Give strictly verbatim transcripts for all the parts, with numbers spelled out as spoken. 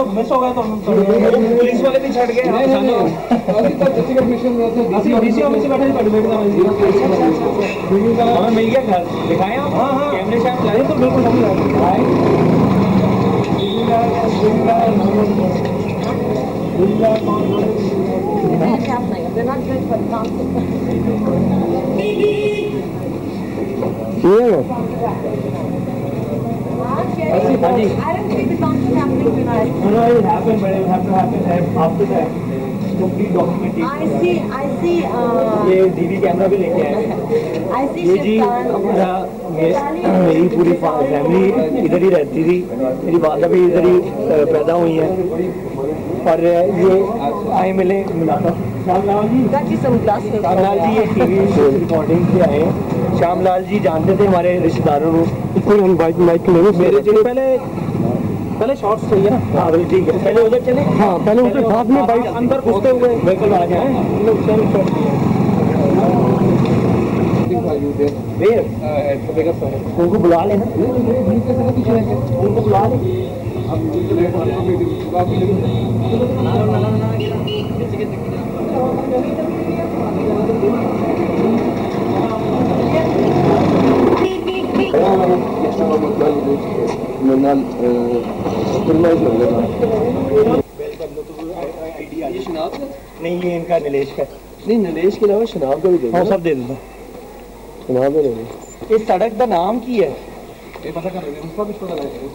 Miss हो गया तो पुलिस वाले भी छड़ गए। नहीं नहीं अभी तक व्यक्तिगत मिशन में थे, डीसी डीसी ऑफिस से बैठे पढ़ बैठता हूं। हमें मिल गया घर दिखाएं आप? हां हां कैमरे से आप लाए तो बिल्कुल हम लाए। They're not good for dancing. Yeah. I don't see the concert happening tonight. No, no, it will happen, but it will have to happen after that. Complete documentation. I see, I see. ये DV camera भी लेके आए। I see. ये जी हमारा मेरी पूरी family इधर ही रहती थी, मेरी वादा भी इधर ही पैदा हुई है और ये आए मिले मिलाता हूँ। श्यामलाल जी श्यामलाल जी ये टीवी रिकॉर्डिंग से आए। श्यामलाल जी जानते थे हमारे रिश्तेदारों को। बाइक बाइक ले मेरे जो पहले पहले शॉर्ट्स चाहिए ना। हाँ बिल्कुल ठीक है, पहले उधर चले। हाँ पहले उनके साथ में बाइक अंदर घुसते हुए बिल्कुल आ जाए। उनको बुला लेना, उनको बुला ले। नहीं ये इनका नीलेश का नहीं, नीलेश के अलावा शनाब का भी दे दो। सब दे दूंगा, शनाब दे दो। इस सड़क का नाम की है ये पता कर रहे हैं, उसका भी पता लगा।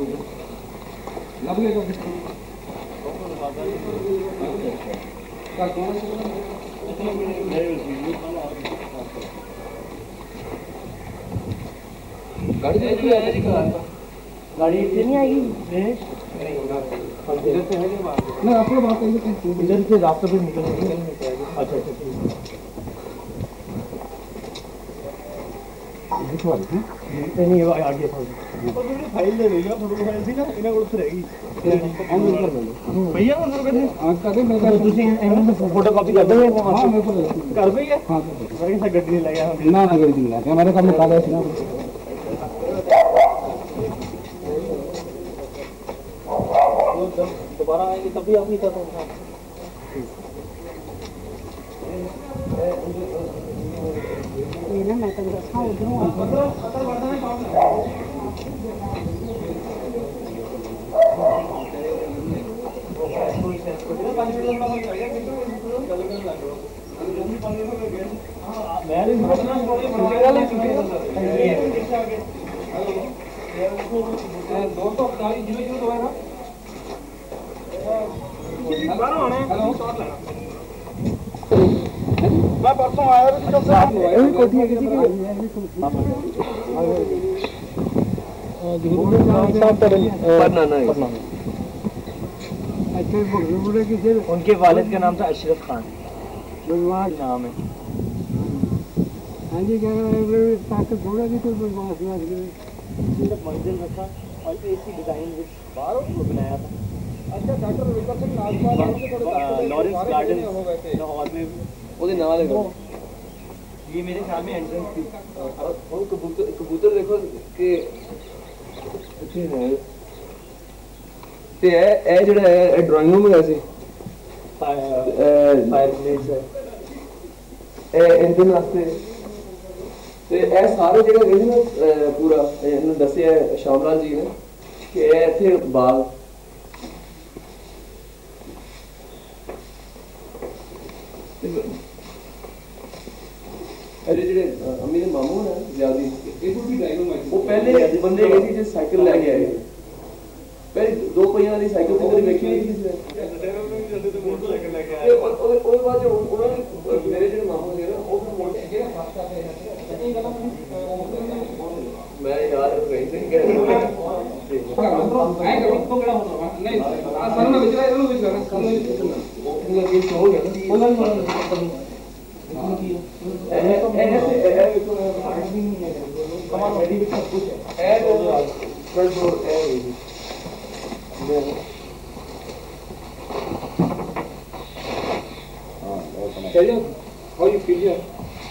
गाड़ी गाड़ी इतनी नहीं आएगी नहीं, आपको बात करेंगे इधर से रास्ते पे निकलेंगे। अच्छा अच्छा नहीं आगे फाइल ले लेगा, फोटो फाइल थी ना इन्हें को रहेगी भैया फोटो कॉपी कर दोगे? कर दोगे? हाँ गड्डी नहीं लगा ना, गड्डी नहीं लगा मेरे काम में काला है ना। दोबारा आएंगे तभी आप नहीं करते ये ना, मैं तो रखा उधर हूं। मैं परसों आया था जब से कोठी है किसी की उनके वालिद का नाम था अशरफ खान नाम है। हाँ जी क्या ताकत होगा कि कोई बदमाश मंजिल रखा और ऐसी डिजाइन बाहर बनाया था। अच्छा doctor Vikar Singh Lawrence Garden Lahore में ਉਹਦੇ ਨਾਲ है। ये मेरे ख्याल में एंट्रेंस थी। और कबूतर कबूतर देखो कि अच्छे है ते है ए ਜਿਹੜਾ है ड्राइंग रूम है ऐसे फायर प्लेस है ए इंजन वास्ते ते ए सारे ਜਿਹੜੇ ਨੇ ਨਾ ਪੂਰਾ ਇਹਨੂੰ ਦੱਸਿਆ ਸ਼ਾਮਲਾਲ ਜੀ ਨੇ ਕਿ ਇਹ ਇੱਥੇ ਬਾਗ अरे जेडे अम्मी दे मामू है ज्यादा एक भी ड्राइवर वो पहले बंदे गए थे जो साइकिल लेके आए पहले दो पहिया वाली साइकिल तो कभी देखी नहीं थी साइकिल लेके आए और और बाद जो उन्होंने मेरे जो मामू थे ना वो मोटे के ना फास्ट आते हैं मैं यार वही से कह रहा हूं आए करो तो बड़ा होता नहीं सर ने विचारा ये विचारा कल वो ये हो गया ना ऐसे ऐसे इसको आदमी नहीं है कमाल रेडी भी सब कुछ है ऐड फ्रंट डोर ऐड हां चलिए how you feel here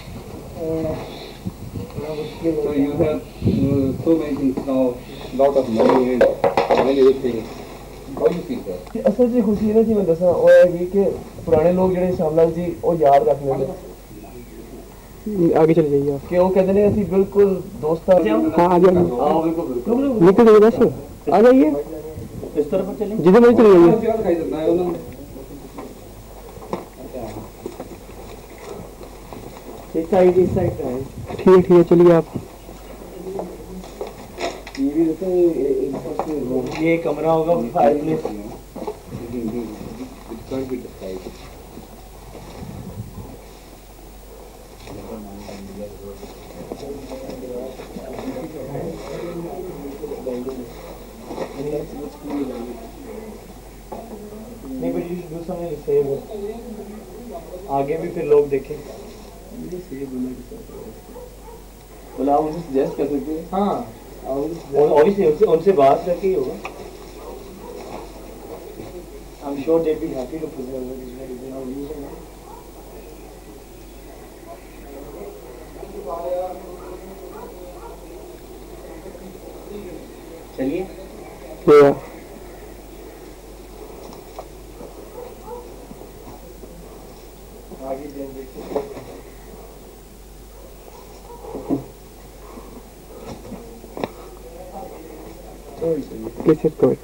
so you have uh, so many things now lot of money and many other things असल जी खुशी ना जी मैं दसा वो है कि पुराने लोग जो शामलाल जी वो याद रख लेंगे। आगे चले जाइए आप। कि वो कहते हैं असि बिल्कुल दोस्त हाँ आ जाइए निकल जाइए बस आ जाइए इस तरफ चलें जिधर मर्जी चले जाइए। इस साइड इस साइड का है ठीक है ठीक है चलिए आप। ये कमरा होगा फायरप्लेस। नहीं but you should do something to save आगे भी फिर लोग देखें। बोला आप उनसे सजेस्ट कर सकते हैं। हाँ ऑब्वियसली उनसे उनसे बात करके ही होगा। I am sure they be happy to preserve it is very not using it. चलिए आगे generation Please just go it.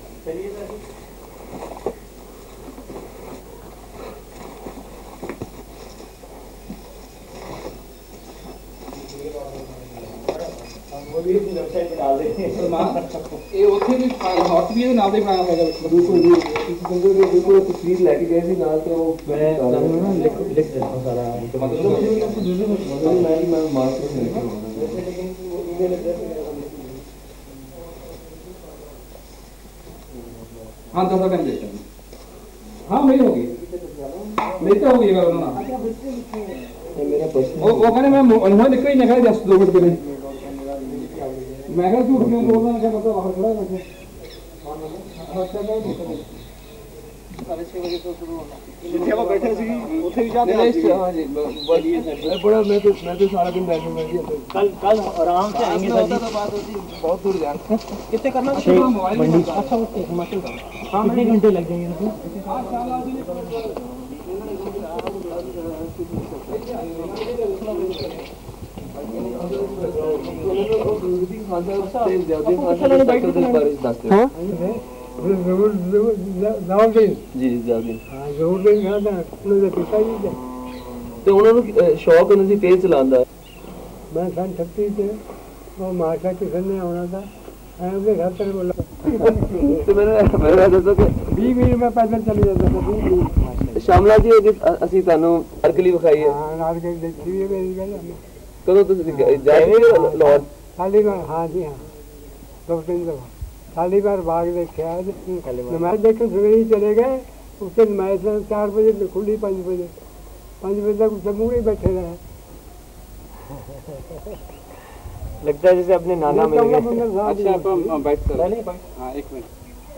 ਇਹ ਉੱਥੇ ਵੀ ਹੌਟ ਵੀ ਇਹਦੇ ਨਾਲ ਦੇ ਬਣਾਇਆ ਹੋਇਆ ਬਿਲਕੁਲ ਜੀ ਬਿਲਕੁਲ ਬਿਲਕੁਲ ਤਸਵੀਰ ਲੈ ਕੇ ਗਏ ਸੀ ਨਾਲ ਤੇ ਉਹ ਮੈਂ ਤੁਹਾਨੂੰ ਨਾ ਲਿਖ ਲਿਖ ਦਿੱਤਾ ਸਾਰਾ ਮਤਲਬ ਮੈਂ ਮੈਂ ਮਾਸਟਰ ਈਮੇਲ ਐਡਰੈਸ हाँ दस सेकंड देता हूँ। हाँ मेरी होगी मेरी तो होगी अगर ना मेरा पर्सनल वो वो कहने मैं उन्होंने निकल ही निकल दस दो मिनट पहले मैं कहा झूठ क्यों बोल रहा है क्या मतलब बाहर खड़ा है साढ़े छः बजे तो शुरू होना जितने आप बैठे सी उठे भी जाते हैं। हाँ जी बोलिए सर बड़ा मैं तो मैं तो सारा दिन बैठूंगा जी। कल कल आराम से आएंगे सर जी। बात होती बहुत दूर जाना कितने करना मंडी अच्छा ओके हिमाचल का हाँ कितने घंटे लग जाएंगे हाँ जी जी हाँ जरूर तो उन्होंने शौक उन्होंने तेज चलाता मैं सन छत्तीस से वो माशा किशन ने होना था मैं घर तक बोला तो मैंने मैंने दसो कि बीस मिनट में पैदल चले जाता था बीस मिनट शामला जी ਅਸੀਂ ਤੁਹਾਨੂੰ ਅਰਕਲੀ ਵਿਖਾਈ ਹੈ ਹਾਂ ਨਾਲ ਕੇ ਦੇਖੀ ਹੈ ਮੇਰੀ ਗੱਲ ਕਦੋਂ ਤੁਸੀਂ ਜਾਏ ਲਾਹੌਰ ਖਾਲੀ ਹਾਂ ਜੀ ਹਾਂ ਦੋ ਤਿੰਨ ਦਫਾ खाली बार बाग देखे नमाज देखे सवेरे चले गए उससे नमाज चार बजे खुली पाँच बजे पाँच बजे तक उससे मुँह ही बैठे रहे। लगता है जैसे अपने नाना मिल गए। अच्छा आप बैठ कर हाँ एक मिनट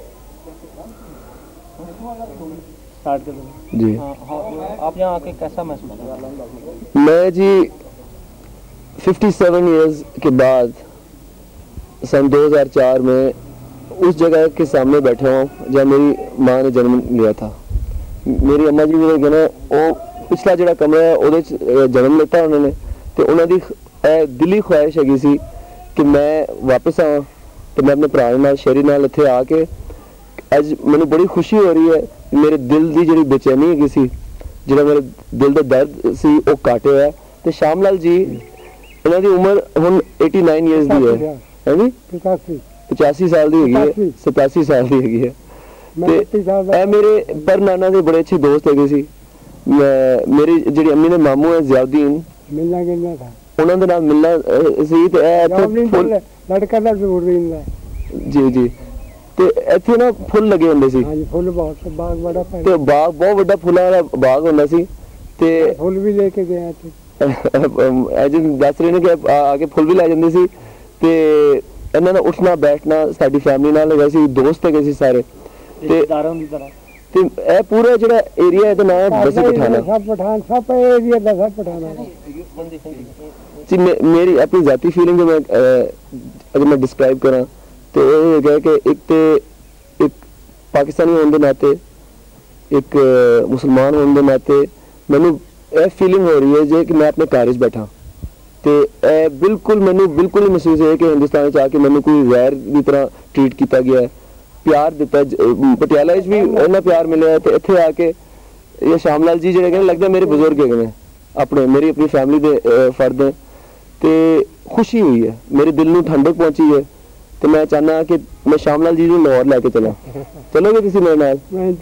स्टार्ट कर दो जी। आप यहाँ आके कैसा महसूस? मैं जी सत्तावन इयर्स के बाद सन दो हज़ार चार में उस जगह के सामने बैठा हूँ जहाँ मेरी माँ ने जन्म लिया था। मेरी अम्मा जी ने कहना वो पिछला जो कमरा है वो जन्म लेता उन्होंने तो उन्होंने दिली ख्वाहिश हैगी सी कि मैं वापस आवां तो मैं अपने भरा नाल शेरी नाल इत्थे आके अज मैनू बड़ी खुशी हो रही है मेरे दिल की जी बेचैनी हैगी सी जो मेरे दिल का दर्द सी वो घट होया तो शामलाल जी इन्हां दी उम्र हुण नवासी ईयर्स दी है है जी पचासी पचासी साल दी हैगी है सतासी साल दी हैगी है ते मेरे पर नाना दे बड़े अच्छे दोस्त हैगे सी मेरी जिहड़ी अम्मी ने मामू है ज़ियाउद्दीन मिलना गिलना था उन्हां दे नाल मिलना सी ते इत्थे लड़का दा जरूर रहिंदा जी जी ते इत्थे ना फुੱਲ लगे हुंदे सी। हां जी फुੱਲ बहुत बाग बड़ा ते बाग बहुत बड़ा फुੱਲਾਂ वाला बाग हुंदा सी ते फुੱਲ भी लेके गया थे अज दस रहे ने कि आके फुੱਲ भी लै जांदे सी ते इन्हां दा उठना बैठना साडी फैमिली नाल हैगा सी दोस्त हैगे सी सारे ते रिश्तेदारों दी तरह ते ए पूरा जेड़ा एरिया है नाम है बसी पठाना सब पठान सब एरिया दा सब पठाना जी। मेरी अपनी जाती फीलिंग मैं अगर मैं डिस्क्राइब करा तो ये है कि एक ते एक पाकिस्तानी होने के नाते, एक मुसलमान होने के नाते मैनू यह फीलिंग हो रही है जे कि मैं अपने घर बैठा तो ए बिल्कुल मैनू बिल्कुल ही महसूस है कि हिंदुस्तान आके मैनू कोई गैर की तरह ट्रीट किया गया है, प्यार दिता। पटियाला भी इन्ना प्यार मिले है तो इत्थे आके ये श्याम लाल जी जो लगता मेरे बुजुर्ग है अपने, मेरी अपनी फैमिली के फर्द हैं तो खुशी हुई है, मेरे दिल में ठंडक पहुंची है। तो मैं चाहना कि मैं श्याम लाल जी को लाहौर लेके चला, चलोगे किसी मेरे नाल?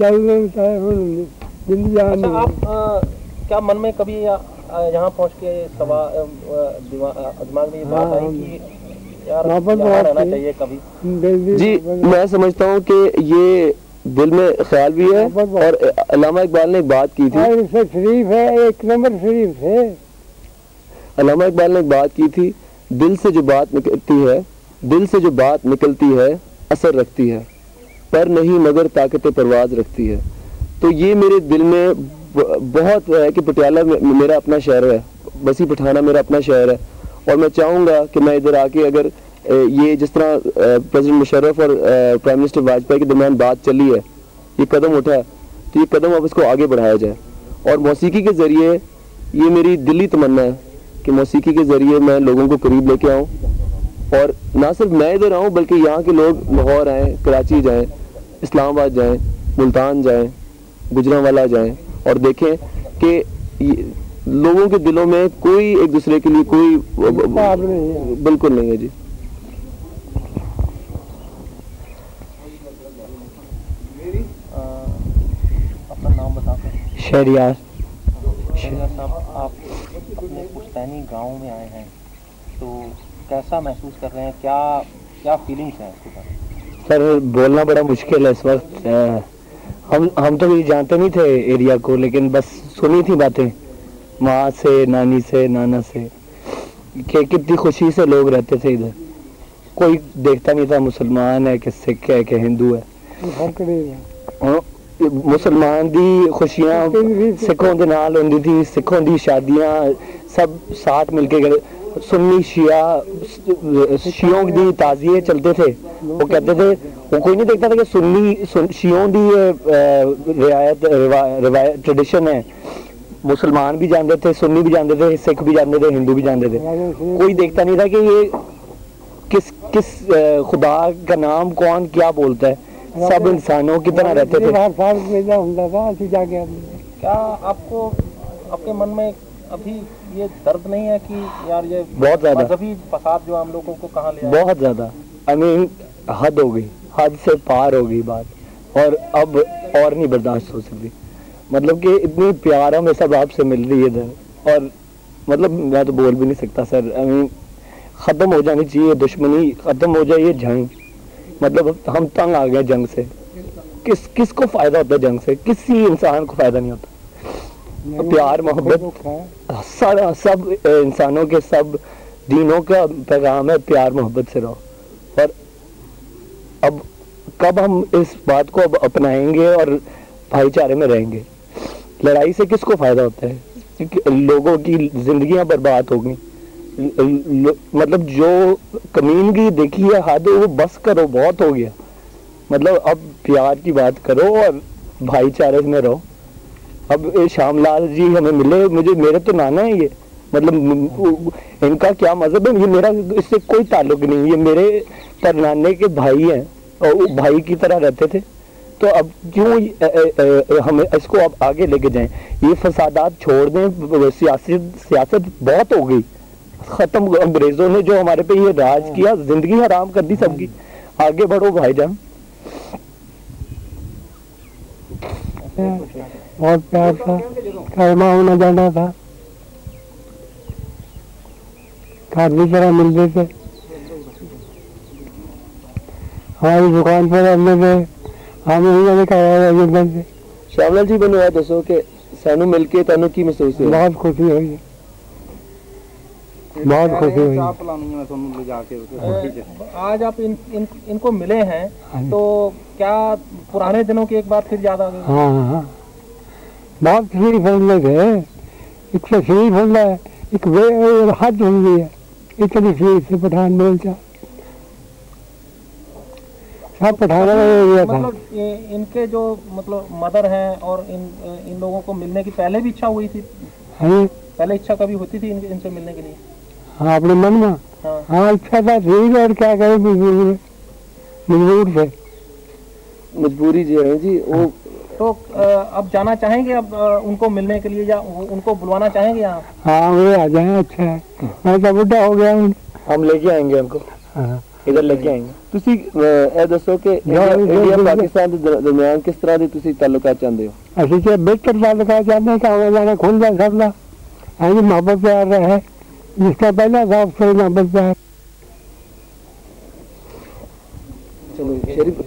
अच्छा, आप आ, क्या मन में कभी यहाँ पहुँच के सवा दिमाग में ये बात आई कि यार यहाँ रहना चाहिए कभी? जी, मैं समझता हूँ कि ये दिल में ख्याल भी है। और अल्लामा इकबाल ने एक बात की थी, शरीफ है, एक नंबर शरीफ है। अल्लामा इकबाल ने एक बात की थी, दिल से जो बात निकलती है, दिल से जो बात निकलती है असर रखती है, पर नहीं मगर ताकत परवाज रखती है। तो ये मेरे दिल में बहुत है कि पटियाला मेरा अपना शहर है, बसी पठाना मेरा अपना शहर है। और मैं चाहूँगा कि मैं इधर आके अगर ये जिस तरह प्रेसिडेंट मुशर्रफ और प्राइम मिनिस्टर वाजपेयी के दरमियान बात चली है, ये कदम उठा है, तो ये कदम अब इसको आगे बढ़ाया जाए। और मौसीकी के ज़रिए ये मेरी दिली तमन्ना है कि मौसीकी के ज़रिए मैं लोगों को करीब लेके आऊँ, और ना सिर्फ मैं इधर आऊँ बल्कि यहाँ के लोग लाहौर आएँ, कराची जाएँ, इस्लामाबाद जाएँ, मुल्तान जाएँ, गुजरांवाला जाएँ और देखें कि लोगों के दिलों में कोई एक दूसरे के लिए कोई बिल्कुल नहीं है। जी, अपना नाम बता दें। शहरियार। शहरियार साहब, आप अपने पुश्तैनी गांव में आए हैं तो कैसा महसूस कर रहे हैं, क्या क्या फीलिंग्स हैं इसके बारे? सर बोलना बड़ा मुश्किल है इस वक्त। हम हम तो ये जानते नहीं थे एरिया को, लेकिन बस सुनी थी बातें माँ से, नानी से, नाना से कि कितनी खुशी से लोग रहते थे इधर। कोई देखता नहीं था मुसलमान है कि सिख है कि हिंदू है। मुसलमान दी खुशियां सिखों दे नाल होंदी थी, सिखों दी शादियां सब साथ मिलके गए। सुन्नी शिया शियों दी ताजिए चलते थे, वो कहते थे, वो कोई नहीं देखता था कि सुन्नी सुन, शियों दी रिवायत रिवायत ट्रेडिशन है। मुसलमान भी जानते थे, सुन्नी भी जानते थे, सिख भी जानते थे, हिंदू भी जानते थे। कोई देखता नहीं था कि ये किस किस खुदा का नाम कौन क्या बोलता है, सब इंसानों की तरह रहते थे। क्या आपको आपके मन में अभी ये दर्द नहीं है कि यार ये बहुत ज्यादा मजहबी फसाद जो हम लोगों को कहाँ ले आया? बहुत ज्यादा, आई मीन हद हो गई, हद से पार हो गई बात, और अब और नहीं बर्दाश्त हो सकती। मतलब कि इतनी प्यार हमें सब आपसे मिल रही है इधर, और मतलब मैं तो बोल भी नहीं सकता सर। आई मीन खत्म हो जानी चाहिए दुश्मनी, खत्म हो जाए ये जंग। मतलब हम तंग आ गए जंग से। किस किस को फायदा होता है जंग से? किसी इंसान को फायदा नहीं होता। तो प्यार मोहब्बत सारा सब इंसानों के सब दीनों का पैगाम है, प्यार मोहब्बत से रहो। और अब कब हम इस बात को अब अपनाएंगे और भाईचारे में रहेंगे? लड़ाई से किसको फायदा होता है? लोगों की जिंदगियां बर्बाद हो गई। मतलब जो कमीनगी देखी है हद, वो बस करो, बहुत हो गया। मतलब अब प्यार की बात करो और भाईचारे में रहो। अब श्याम लाल जी हमें मिले, मुझे मेरे तो नाना है ये, मतलब इनका क्या मजहब है ये मेरा इससे कोई ताल्लुक नहीं, ये मेरे परनाने के भाई हैं और भाई की तरह रहते थे। तो अब क्यों हमें इसको अब आगे लेके जाएं? ये फसादात छोड़ दें, सियासत सियासत बहुत हो गई, खत्म। अंग्रेजों ने जो हमारे पे ये राज किया, जिंदगी हराम कर दी सबकी। आगे बढ़ो भाईजान। बहुत प्यार था, कर्मा होना जाना था, खादी तरह मिलते थे। हमारी दुकान पर हमने थे, हमें खाया। श्याम लाल जी मैंने दसो कि सानू मिलके तानू की महसूस हुई? बहुत खुशी हुई, बहुत खुशी हुई। आज आप इन, इन इनको मिले हैं तो क्या पुराने दिनों की एक बात फिर याद आ गई? हाँ हाँ, बहुत शरीफ हमले थे। एक से शरीफ हमला है, एक वे हद हमली है, इतनी शरीफ से पठान बोलता। सब पठाना गया था। मतलब इनके जो मतलब मदर हैं और इन इन लोगों को मिलने की पहले भी इच्छा हुई थी? हाँ, पहले इच्छा कभी होती थी इन, इनसे मिलने के लिए? हाँ, अपने मन में। हाँ, हाँ, इच्छा था ठीक है, क्या करें, मजबूर मजबूर थे, मजबूरी जी है जी वो। तो अब जाना चाहेंगे अब उनको मिलने के लिए या उनको बुलवाना चाहेंगे यहाँ? हाँ, वे आ जाए, अच्छा है, मैं तो बुढ़ा हो गया हूँ, हम लेके आएंगे उनको। हाँ, इधर लेके आएंगे। ਤੁਸੀਂ ਇਹ ਦੱਸੋ ਕਿ ਇੰਡੀਆ ਪਾਕਿਸਤਾਨ ਦੇ ਦਰਮਿਆਨ ਕਿਸ ਤਰ੍ਹਾਂ ਦੇ ਤੁਸੀਂ ਤਾਲੁਕਾਤ ਚਾਹੁੰਦੇ ਹੋ? ਅਸੀਂ ਕਿ ਬਿਹਤਰ ਤਾਲੁਕਾਤ ਚਾਹੁੰਦੇ ਹਾਂ ਕਿ ਆਉਣਾ ਜਾਣਾ ਖੁੱਲ ਜਾए सबका, है जी, मोहब्बत प्यार रहे जिसका पहला था उससे मोहब्बत प्यार। चलो शरीफ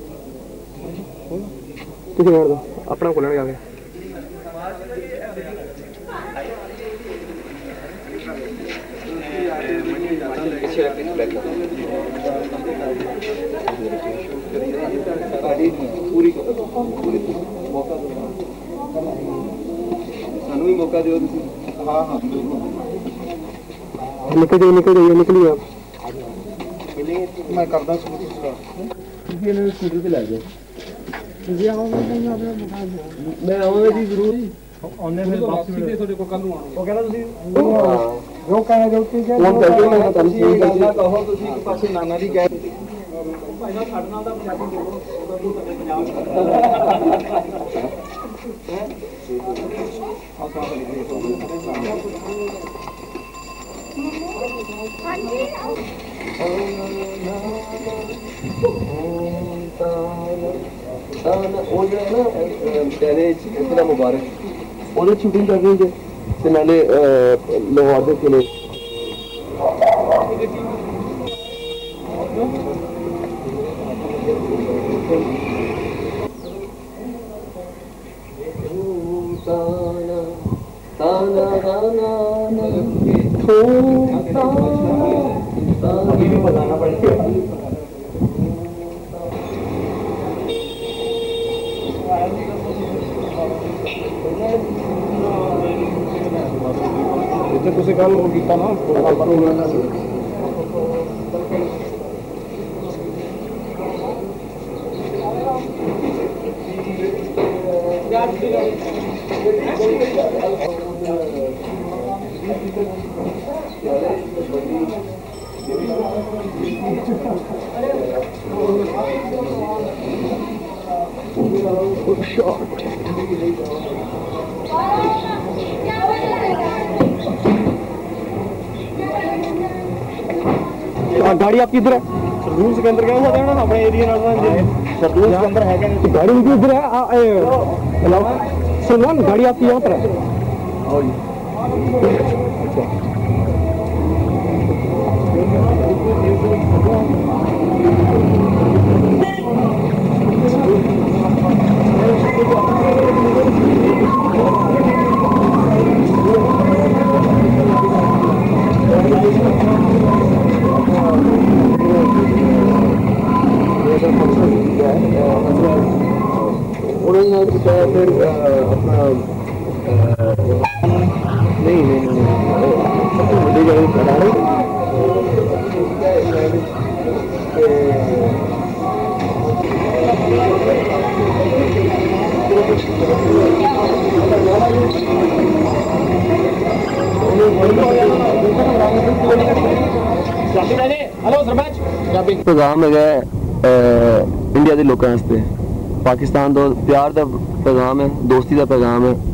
ਤੁਸੀਂ ਕਰ ਦੋ ਆਪਣਾ ਖੋਲਣ ਜਾ ਕੇ। पूरी पूरी मौका दो, सानू भी मौका दियो। हाँ हाँ निकल जाइए निकल जाइए निकलिए आप। मैं करदा स्कूटर पे लै जाओ। मैं आऊंगा जी जरूर। आने फिर वापसी पे थोड़े को कल ਨੂੰ ਆਉਣਾ। ਉਹ ਕਹਿੰਦਾ ਤੁਸੀਂ ਜੋ ਕਹੇ ਜੋ ਕੀ ਕਹੇ ਫੋਨ ਕਰਕੇ ਮੈਂ ਤੁਹਾਨੂੰ ਫੋਨ ਕਰਨਾ ਕਹੋ ਤੁਸੀਂ ਇੱਕ ਪਾਸੇ ਨਾਨਾ ਦੀ ਕਹਿ ਪਹਿਲਾਂ ਸਾਡੇ ਨਾਲ ਦਾ ਪੰਜਾਬੀ ਦੇਖੋ ਉਹਦਾ ਨੂੰ ਸਾਡੇ ਪੰਜਾਬ ਉਹ ਜਿਹੜਾ ਨਾ ਪਹਿਲੇ ਇਤਨਾ ਮੁਬਾਰਕ ਉਹਦੇ ਸ਼ੂਟਿੰਗ ਕਰ ਰਹੇ ਤੇ ਨਾਲੇ ਲਾਹੌਰ ਦੇ ਕਿਲੇ ਤਾਨਾ ਤਾਨਾ ਤਾਨਾ अभी भी बताना पड़ेगा। ਤੁਸੀਂ ਕੱਲ ਉਹ ਕੀਤਾ ਨਾ गाड़ी आपकी इधर है सरदूल के अंदर क्या होता है ना अपने एरिया सरदूल के अंदर है क्या गाड़ी उनकी इधर है सलमान गाड़ी आपकी यहाँ पर है उन्होंने फिर अपना नहीं नहीं नहीं गाड़ी बना रही हेलो सरपंच प्रोग्राम है इंडिया के लोगों वास्ते पाकिस्तान तो प्यार का पैगाम है दोस्ती का पैगाम है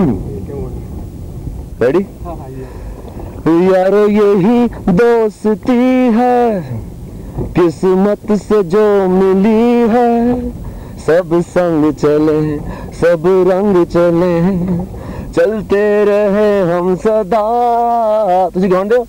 रेडी यारो यही दोस्ती है किस्मत से जो मिली है सब संग चले सब रंग चले चलते रहे हम सदा तुझे गाउन दो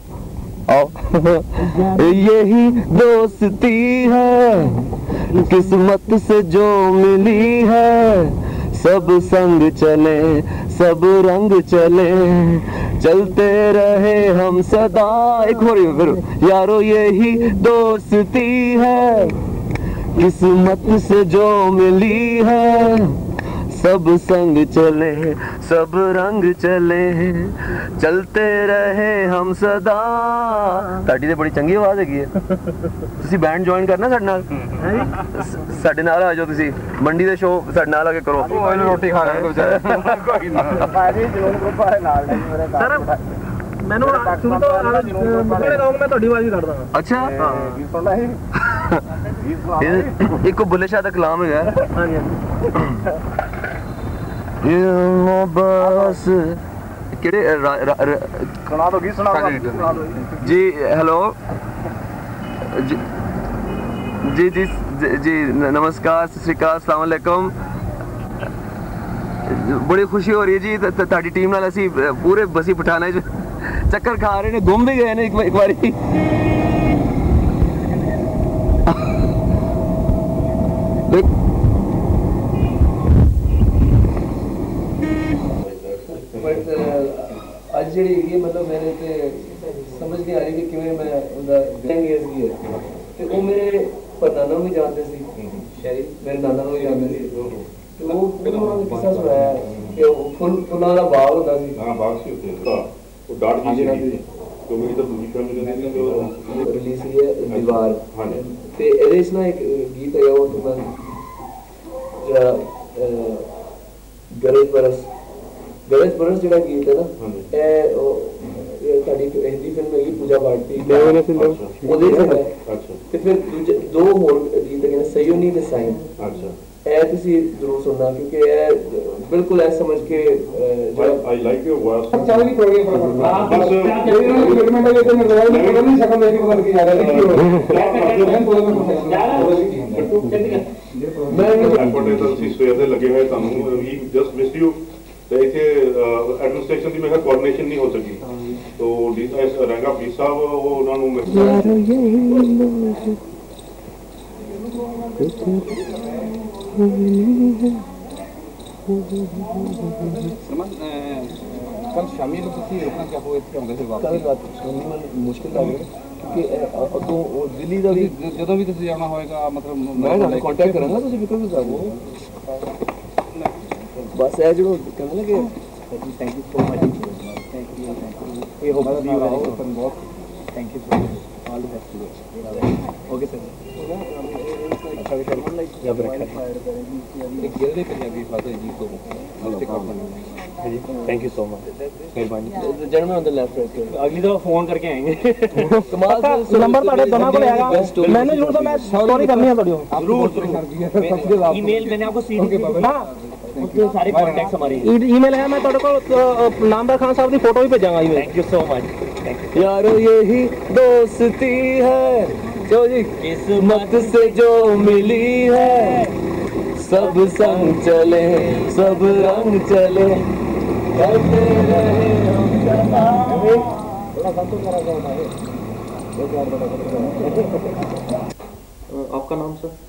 आओ यही दोस्ती है किस्मत से जो मिली है सब संग चले सब रंग चले चलते रहे हम सदा एक और फिर यारो यही दोस्ती है किस्मत से जो मिली है सब संग चले सब रंग चले चलते रहे हम सदा। ਤੁਹਾਡੀ ਤੇ ਬੜੀ ਚੰਗੀ ਆਵਾਜ਼ ਹੈਗੀ ਹੈ। ਤੁਸੀਂ ਬੈਂਡ ਜੁਆਇਨ ਕਰਨਾ ਸਾਡੇ ਨਾਲ? ਸਾਡੇ ਨਾਲ ਆ ਜਾਓ ਤੁਸੀਂ ਮੰਡੀ ਦੇ ਸ਼ੋਅ ਸਾਡੇ ਨਾਲ ਆ ਕੇ ਕਰੋ। ਕੋਈ ਰੋਟੀ ਖਾ ਰਹੇ ਕੋਈ ਨਾ ਭਾਜੀ ਜਨੂਨ ਗਰੁੱਪ ਵਾਲੇ ਨਾਲ ਨਹੀਂ ਮੇਰੇ ਸਰ ਮੈਨੂੰ ਸ਼ੁਰੂ ਤੋਂ ਮੁਕਲੇ ਗਾਉਂ ਮੈਂ ਤੁਹਾਡੀ ਆਵਾਜ਼ ਹੀ ਕੱਢਦਾ। ਅੱਛਾ ਹਾਂ ਗੀਤ ਸੁਣਦਾ ਹੈ ਇਹ ਇੱਕ ਬੁੱਲੇ ਸ਼ਾਹ ਦਾ ਕਲਾਮ ਹੈਗਾ। ਹਾਂਜੀ ਇਹ ਬਸ ਕਿਹੜੇ ਸੁਣਾ ਦੋ ਗੀਤ ਸੁਣਾ ਦੋ ਜੀ। हेलो जी जी जी जी नमस्कार सत श्री अकाल अस्सलाम वालेकुम। बड़ी खुशी हो रही है जी ਤੁਹਾਡੀ ਟੀਮ ਨਾਲ ਅਸੀਂ ਪੂਰੇ ਬਸੀ ਪਠਾਣਾ ਚ ਚੱਕਰ ਖਾ ਰਹੇ ਨੇ ਘੁੰਮ ਵੀ ਗਏ ਨੇ ਇੱਕ ਇੱਕ ਵਾਰੀ। ਅੱਜ ਜਿਹੜੀ ਹੈਗੀ ਮਤਲਬ ਮੇਰੇ ਤੇ ਸਮਝ ਨਹੀਂ ਆ ਰਹੀ ਕਿ ਕਿਵੇਂ ਮੈਂ ਉਹਦਾ ਗੈਂਗੇਸ ਕੀ ਹੈ ਤੇ ਉਹ ਮੇਰੇ ਪਰਨਾਨਾ ਨੂੰ ਵੀ ਜਾਣਦੇ ਸੀ ਸ਼ਾਇਦ ਮੇਰੇ ਨਾਨਾ ਨੂੰ ਵੀ ਜਾਣਦੇ ਸੀ ਤੇ ਉਹ ਉਹਨਾਂ ਨੇ ਕਿੱਸਾ ਸੁਣਾਇਆ ਕਿ ਉਹ ਫੁੱਲ ਫੁੱਲਾਂ ਦਾ ਬਾਗ ਹੁੰਦਾ ਸੀ। ਹਾਂ ਬਾਗ ਸੀ ਉੱਥੇ ਉਹ ਡਾਟ ਜੀ ਸੀ तो मेरी तो दूसरी फैमिली ने जो रिलीज हुई है दीवार ते ਇਹਦੇ ਇਸ ਨਾਲ ਇੱਕ ਗੀਤ ਹੈ ਉਹ ਤੋਂ ਜਿਹੜਾ ਗਰਜ ਬਰਸ ਗਰਜ ਬਰਸ ਜਿਹੜਾ ਗੀਤ ਹੈ ਨਾ ਇਹ ਇਹ ਤੁਹਾਡੀ ਹਿੰਦੀ ਫਿਲਮ ਹੈਗੀ ਪੂਜਾ ਬਾਟੀ ਉਹਦੇ ਚ ਅੱਛਾ ਤੇ ਫਿਰ ਦੂਜੇ ਦੋ ਹੋਰ ਗੀਤ ਹੈਗੇ ਨੇ ਸਯੋਨੀ ਤੇ ਸਾਈਨ। ਅੱਛਾ ਇਹ ਤੁਸੀਂ ਜ਼ਰੂਰ ਸੁਣਨਾ ਕਿਉਂਕਿ ਇਹ ਬਿਲਕੁਲ ਐ ਸਮਝ ਕੇ ਆਈ ਲਾਈਕ ਯੂਰ ਵੌਇਸ ਚੱਲ ਵੀ ਥੋੜੀ ਬਸ ਇਹ ਨਾ ਰਿਕਮੈਂਡ ਹੈ ਕਿ ਨਰਵਾਲ ਨੂੰ ਪਤਾ ਨਹੀਂ ਸਕਦਾ ਕਿ ਬਦਲ ਕੇ ਜਾ ਰਿਹਾ ਮੈਂ ਐਫਰਟ ਤਾਂ ਤੁਸੀਂ ਸਵੇਰ ਦੇ ਲੱਗੇ ਹੋਏ ਤੁਹਾਨੂੰ ਹੀ ਜਸਟ ਮਿਸ ਯੂ ਤੇ ਇੱਥੇ ਐਡਮਿਨਿਸਟ੍ਰੇਸ਼ਨ ਦੀ ਮੇਰਾ ਕੋਆਰਡੀਨੇਸ਼ਨ ਨਹੀਂ ਹੋ ਸਕੀ ਤੋ ਡੀਐਸ ਰੰਗਾ ਪੀ ਸਾਹਿਬ ਉਹ ਉਹਨਾਂ ਨੂੰ कल शामी को ਤੁਸੀਂ ਰੁਕਣਾ ਕਿਆ ਹੋਇਆ ਇੱਥੇ ਆਉਂਦੇ ਫਿਰ ਵਾਪਸ ਕੱਲ ਰਾਤ ਨੂੰ ਮੁਸ਼ਕਿਲ ਲੱਗ ਰਿਹਾ ਕਿਉਂਕਿ ਅੱਗੋਂ ਉਹ ਦਿੱਲੀ ਦਾ ਵੀ ਜਦੋਂ ਵੀ ਤੁਸੀਂ ਜਾਣਾ ਹੋਏਗਾ ਮਤਲਬ ਮੈਂ ਨਾਲ ਕੰਟੈਕਟ ਕਰਾਂਗਾ ਤੁਸੀਂ ਫਿਕਰ ਨਾ ਕਰੋ ਬਸ ਇਹ ਜਿਹੜਾ ਕਹਿੰਦੇ ਨੇ ਕਿ thank you so much thank you ਇਹ ਹੋ ਗਿਆ ਬਹੁਤ thank you so much all the best okay sir अच्छा विचार जब रखा एक गिरदे पंजाबी फादर जी को नमस्ते करना जी थैंक यू सो मच मेहरबानी जन्म ऑन द लेफ्ट राइट अगली दफा फोन करके आएंगे कमाल नंबर ਤੁਹਾਡੇ ਦੋਨਾਂ ਕੋਲ ਹੈਗਾ मैंने जरूर तो मैं स्टोरी करनी है थोड़ी जरूर ईमेल मैंने आपको सीड हां उसके सारे कांटेक्ट्स हमारे ईमेल है मैं ਤੁਹਾਡੇ ਕੋਲ नामदार खान साहब ਦੀ फोटो भी भेजांगा email thank you so much यारो यही दोस्ती है जो किस्मत से जो मिली है सब संग चले सब रंग चले करते रहे हम सदा। थोड़ा संतोष करा जाता है। आपका नाम सर?